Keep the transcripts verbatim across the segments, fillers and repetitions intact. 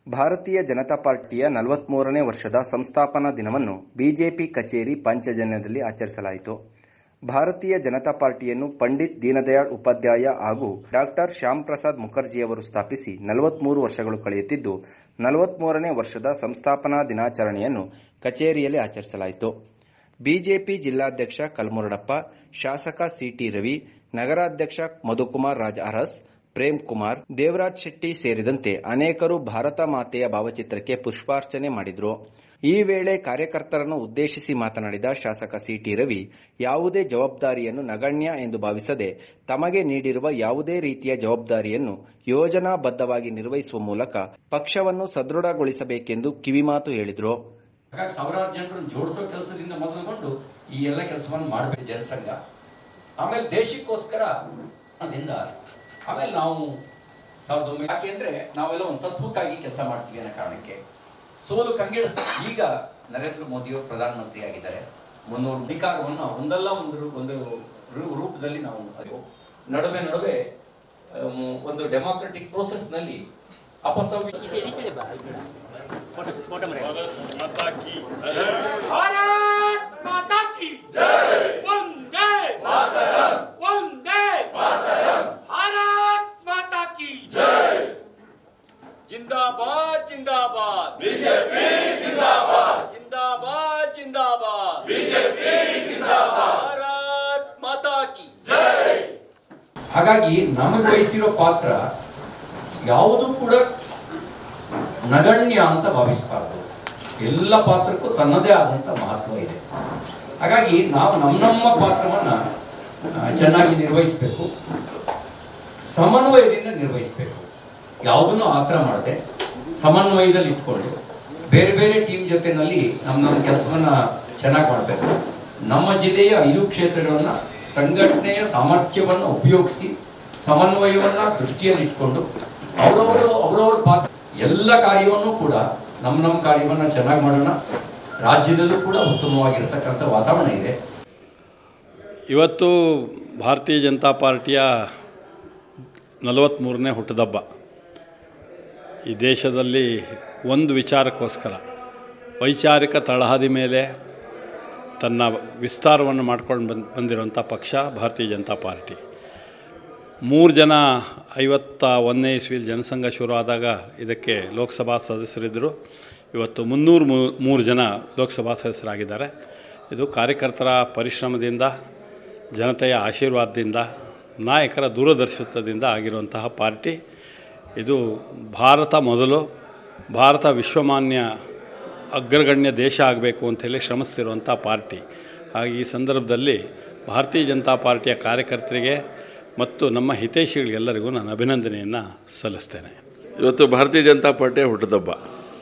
ಭಾರತೀಯ ಜನತಾ ಪಾರ್ಟಿಯ ನಲವತ್ಮೂರನೇ ವರ್ಷದ ಸಂಸ್ಥಾಪನಾ ದಿನವನ್ನು ಬಿಜೆಪಿ ಕಚೇರಿ ಪಾಂಚಜನ್ಯದಲ್ಲಿ ಆಚರಿಸಲಾಯಿತು. ಭಾರತೀಯ ಜನತಾ ಪಾರ್ಟಿಯನ್ನು ಪಂಡಿತ್ ದೀನದಯಾಳ್ ಉಪಾಧ್ಯಾಯ ಹಾಗೂ ಡಾಕ್ಟರ್ ಶ್ಯಾಮ್ ಪ್ರಸಾದ್ ಮುಖರ್ಜಿಯವರು ಸ್ಥಾಪಿಸಿ ನಲವತ್ಮೂರು ವರ್ಷಗಳು ಕಳೆಯುತ್ತಿದ್ದು, ನಲವತ್ಮೂರನೇ ವರ್ಷದ ಸಂಸ್ಥಾಪನಾ ದಿನಾಚರಣೆಯನ್ನು ಕಚೇರಿಯಲ್ಲಿ ಆಚರಿಸಲಾಯಿತು. ಬಿಜೆಪಿ ಜಿಲ್ಲಾಧ್ಯಕ್ಷ ಕಲ್ಮುರಡಪ್ಪ, ಶಾಸಕ ಸಿಟಿ ರವಿ, ನಗರಾಧ್ಯಕ್ಷ ಮಧುಕುಮಾರ್ ರಾಜ್ ಅರಸ್, ಪ್ರೇಮ್ ಕುಮಾರ್, ದೇವರಾಜ್ ಶೆಟ್ಟಿ ಸೇರಿದಂತೆ ಅನೇಕರು ಭಾರತ ಮಾತೆಯ ಭಾವಚಿತ್ರಕ್ಕೆ ಪುಷ್ಪಾರ್ಚನೆ ಮಾಡಿದರು. ಈ ವೇಳೆ ಕಾರ್ಯಕರ್ತರನ್ನು ಉದ್ದೇಶಿಸಿ ಮಾತನಾಡಿದ ಶಾಸಕ ಸಿಟಿ ರವಿ, ಯಾವುದೇ ಜವಾಬ್ದಾರಿಯನ್ನು ನಗಣ್ಯ ಎಂದು ಭಾವಿಸದೆ ತಮಗೆ ನೀಡಿರುವ ಯಾವುದೇ ರೀತಿಯ ಜವಾಬ್ದಾರಿಯನ್ನು ಯೋಜನಾಬದ್ಧವಾಗಿ ನಿರ್ವಹಿಸುವ ಮೂಲಕ ಪಕ್ಷವನ್ನು ಸದೃಢಗೊಳಿಸಬೇಕೆಂದು ಕಿವಿಮಾತು ಹೇಳಿದರು. ಸಾವಿರಾರು ಜನರನ್ನು ಜೋಡಿಸೋ ಕೆಲಸದಿಂದ ಮೊದಲುಗೊಂಡು ಈ ಎಲ್ಲ ಕೆಲಸವನ್ನು ಮಾಡಬೇಕು ಜನಸಂಘ. ಆಮೇಲೆ ದೇಶಕ್ಕೋಸ್ಕರ ಅದರಿಂದ ಆಮೇಲೆ ನಾವು ಸಾವಿರದ ಒಂಬೈನೂರ ಯಾಕೆ ಅಂದ್ರೆ ನಾವೆಲ್ಲ ಒಂದು ತತ್ವಕ್ಕಾಗಿ ಕೆಲಸ ಮಾಡ್ತೀವಿ ಅನ್ನೋ ಕಾರಣಕ್ಕೆ ಸೋಲು ಕಂಗೆಡಿಸ್ ಈಗ ನರೇಂದ್ರ ಮೋದಿಯವರು ಪ್ರಧಾನಮಂತ್ರಿ ಆಗಿದ್ದಾರೆ. ಮುನ್ನೂರು ಅಧಿಕಾರವನ್ನು ಒಂದಲ್ಲ ಒಂದು ಒಂದು ರೂಪದಲ್ಲಿ ನಾವು ನಡುವೆ ನಡುವೆ ಒಂದು ಡೆಮಾಕ್ರೆಟಿಕ್ ಪ್ರೋಸೆಸ್ ನಲ್ಲಿ ಅಪಸವ್ಯ जिंदाबाद जिंदाबाद बीजेपी जिंदाबाद जिंदाबाद जिंदाबाद बीजेपी जिंदाबाद भारत माता की जय. ಹಾಗಾಗಿ ನಮಗೆ ವಹಿಸಿರೋ ಪಾತ್ರ ಯಾವುದು ಕೂಡ ನಗಣ್ಯ ಅಂತ ಭಾವಿಸಬಾರದು. ಎಲ್ಲ ಪಾತ್ರಕ್ಕೂ ತನ್ನದೇ ಆದಂತ ಮಹತ್ವ ಇದೆ. ಹಾಗಾಗಿ ನಾವು ನಮ್ಮ ನಮ್ಮ ಪಾತ್ರವನ್ನ ಚೆನ್ನಾಗಿ ನಿರ್ವಹಿಸಬೇಕು, ಸಮನ್ವಯದಿಂದ ನಿರ್ವಹಿಸಬೇಕು. ಯಾವುದನ್ನು ಆತರ ಮಾಡದೆ ಸಮನ್ವಯದಲ್ಲಿ ಇಟ್ಕೊಂಡು ಬೇರೆ ಬೇರೆ ಟೀಮ್ ಜೊತೆನಲ್ಲಿ ನಮ್ಮ ನಮ್ಮ ಕೆಲಸವನ್ನ ಚೆನ್ನಾಗಿ ಮಾಡಬೇಕು. ನಮ್ಮ ಜಿಲ್ಲೆಯ ಐದು ಕ್ಷೇತ್ರಗಳನ್ನ ಸಂಘಟನೆಯ ಸಾಮರ್ಥ್ಯವನ್ನು ಉಪಯೋಗಿಸಿ ಸಮನ್ವಯವನ್ನ ದೃಷ್ಟಿಯಲ್ಲಿ ಇಟ್ಕೊಂಡು ಅವರವರು ಅವರವ್ರ ಪಾತ್ರ ಎಲ್ಲ ಕಾರ್ಯವನ್ನು ಕೂಡ ನಮ್ಮ ನಮ್ಮ ಕಾರ್ಯವನ್ನು ಚೆನ್ನಾಗಿ ಮಾಡೋಣ. ರಾಜ್ಯದಲ್ಲೂ ಕೂಡ ಉತ್ತಮವಾಗಿರತಕ್ಕಂಥ ವಾತಾವರಣ ಇದೆ. ಇವತ್ತು ಭಾರತೀಯ ಜನತಾ ಪಾರ್ಟಿಯ ನಲವತ್ತ್ಮೂರನೇ ಹುಟ್ಟುಹಬ್ಬ. ಈ ದೇಶದಲ್ಲಿ ಒಂದು ವಿಚಾರಕ್ಕೋಸ್ಕರ ವೈಚಾರಿಕ ತಳಹದಿ ಮೇಲೆ ತನ್ನ ವಿಸ್ತಾರವನ್ನು ಮಾಡ್ಕೊಂಡು ಬಂದು ಬಂದಿರುವಂಥ ಪಕ್ಷ ಭಾರತೀಯ ಜನತಾ ಪಾರ್ಟಿ. ಮೂರು ಜನ ಐವತ್ತ ಒಂದನೇ ಇಸ್ವಿಲಿ ಜನಸಂಘ ಶುರು ಆದಾಗ ಇದಕ್ಕೆ ಲೋಕಸಭಾ ಸದಸ್ಯರಿದ್ದರು. ಇವತ್ತು ಮುನ್ನೂರು ಮೂರು ಜನ ಲೋಕಸಭಾ ಸದಸ್ಯರಾಗಿದ್ದಾರೆ. ಇದು ಕಾರ್ಯಕರ್ತರ ಪರಿಶ್ರಮದಿಂದ, ಜನತೆಯ ಆಶೀರ್ವಾದದಿಂದ, ನಾಯಕರ ದೂರದರ್ಶಿತ್ವದಿಂದ ಆಗಿರುವಂತಹ ಪಾರ್ಟಿ. ಇದು ಭಾರತ ಮೊದಲು, ಭಾರತ ವಿಶ್ವಮಾನ್ಯ ಅಗ್ರಗಣ್ಯ ದೇಶ ಆಗಬೇಕು ಅಂಥೇಳಿ ಶ್ರಮಿಸ್ತಿರುವಂಥ ಪಾರ್ಟಿ. ಹಾಗೆ ಈ ಸಂದರ್ಭದಲ್ಲಿ ಭಾರತೀಯ ಜನತಾ ಪಾರ್ಟಿಯ ಕಾರ್ಯಕರ್ತರಿಗೆ ಮತ್ತು ನಮ್ಮ ಹಿತೈಷಿಗಳಿಗೆಲ್ಲರಿಗೂ ನಾನು ಅಭಿನಂದನೆಯನ್ನು ಸಲ್ಲಿಸ್ತೇನೆ. ಇವತ್ತು ಭಾರತೀಯ ಜನತಾ ಪಾರ್ಟಿಯ ಹುಟ್ಟುಹಬ್ಬ.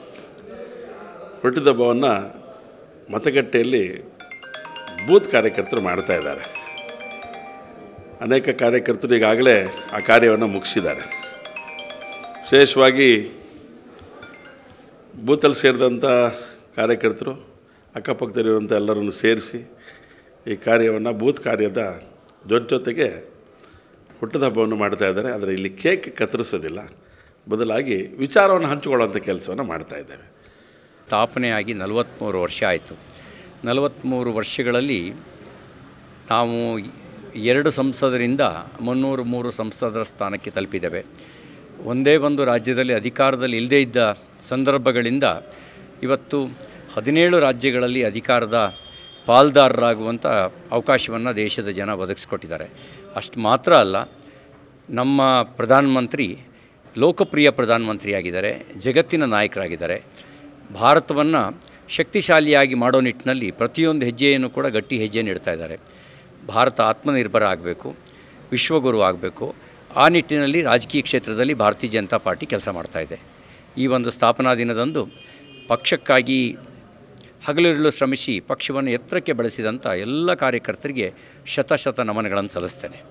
ಹುಟ್ಟುಹಬ್ಬವನ್ನು ಮತಗಟ್ಟೆಯಲ್ಲಿ ಬೂತ್ ಕಾರ್ಯಕರ್ತರು ಮಾಡ್ತಾ ಇದ್ದಾರೆ. ಅನೇಕ ಕಾರ್ಯಕರ್ತರು ಈಗಾಗಲೇ ಆ ಕಾರ್ಯವನ್ನು ಮುಗಿಸಿದ್ದಾರೆ. ವಿಶೇಷವಾಗಿ ಬೂತಲ್ಲಿ ಸೇರಿದಂಥ ಕಾರ್ಯಕರ್ತರು ಅಕ್ಕಪಕ್ಕದಲ್ಲಿರುವಂಥ ಎಲ್ಲರನ್ನು ಸೇರಿಸಿ ಈ ಕಾರ್ಯವನ್ನು ಬೂತ್ ಕಾರ್ಯದ ಜೊತೆ ಜೊತೆಗೆ ಹುಟ್ಟದ ಹಬ್ಬವನ್ನು ಮಾಡ್ತಾ ಇದ್ದಾರೆ. ಆದರೆ ಇಲ್ಲಿ ಕೇಕ್ ಕತ್ತರಿಸೋದಿಲ್ಲ, ಬದಲಾಗಿ ವಿಚಾರವನ್ನು ಹಂಚಿಕೊಳ್ಳುವಂಥ ಕೆಲಸವನ್ನು ಮಾಡ್ತಾ ಇದ್ದೇವೆ. ಸ್ಥಾಪನೆಯಾಗಿ ನಲವತ್ತ್ಮೂರು ವರ್ಷ ಆಯಿತು. ನಲವತ್ತ್ಮೂರು ವರ್ಷಗಳಲ್ಲಿ ನಾವು ಎರಡು ಸಂಸದರಿಂದ ಮುನ್ನೂರು ಮೂರು ಸಂಸದರ ಸ್ಥಾನಕ್ಕೆ ತಲುಪಿದ್ದೇವೆ. ಒಂದೇ ಒಂದು ರಾಜ್ಯದಲ್ಲಿ ಅಧಿಕಾರದಲ್ಲಿ ಇಲ್ಲದೇ ಇದ್ದ ಸಂದರ್ಭಗಳಿಂದ ಇವತ್ತು ಹದಿನೇಳು ರಾಜ್ಯಗಳಲ್ಲಿ ಅಧಿಕಾರದ ಪಾಲ್ದಾರರಾಗುವಂಥ ಅವಕಾಶವನ್ನು ದೇಶದ ಜನ ಒದಗಿಸ್ಕೊಟ್ಟಿದ್ದಾರೆ. ಅಷ್ಟು ಮಾತ್ರ ಅಲ್ಲ, ನಮ್ಮ ಪ್ರಧಾನಮಂತ್ರಿ ಲೋಕಪ್ರಿಯ ಪ್ರಧಾನಮಂತ್ರಿಯಾಗಿದ್ದಾರೆ, ಜಗತ್ತಿನ ನಾಯಕರಾಗಿದ್ದಾರೆ. ಭಾರತವನ್ನು ಶಕ್ತಿಶಾಲಿಯಾಗಿ ಮಾಡೋ ನಿಟ್ಟಿನಲ್ಲಿ ಪ್ರತಿಯೊಂದು ಹೆಜ್ಜೆಯನ್ನು ಕೂಡ ಗಟ್ಟಿ ಹೆಜ್ಜೆ ನೀಡ್ತಾ ಇದ್ದಾರೆ. ಭಾರತ ಆತ್ಮನಿರ್ಭರ ಆಗಬೇಕು, ವಿಶ್ವಗುರು ಆಗಬೇಕು. ಆ ನಿಟ್ಟಿನಲ್ಲಿ ರಾಜಕೀಯ ಕ್ಷೇತ್ರದಲ್ಲಿ ಭಾರತೀಯ ಜನತಾ ಪಾರ್ಟಿ ಕೆಲಸ ಮಾಡ್ತಾಯಿದೆ. ಈ ಒಂದು ಸ್ಥಾಪನಾ ದಿನದಂದು ಪಕ್ಷಕ್ಕಾಗಿ ಹಗಲಿರುಳು ಶ್ರಮಿಸಿ ಪಕ್ಷವನ್ನು ಎತ್ತರಕ್ಕೆ ಬೆಳೆಸಿದಂಥ ಎಲ್ಲ ಕಾರ್ಯಕರ್ತರಿಗೆ ಶತಶತ ನಮನಗಳನ್ನು ಸಲ್ಲಿಸ್ತೇನೆ.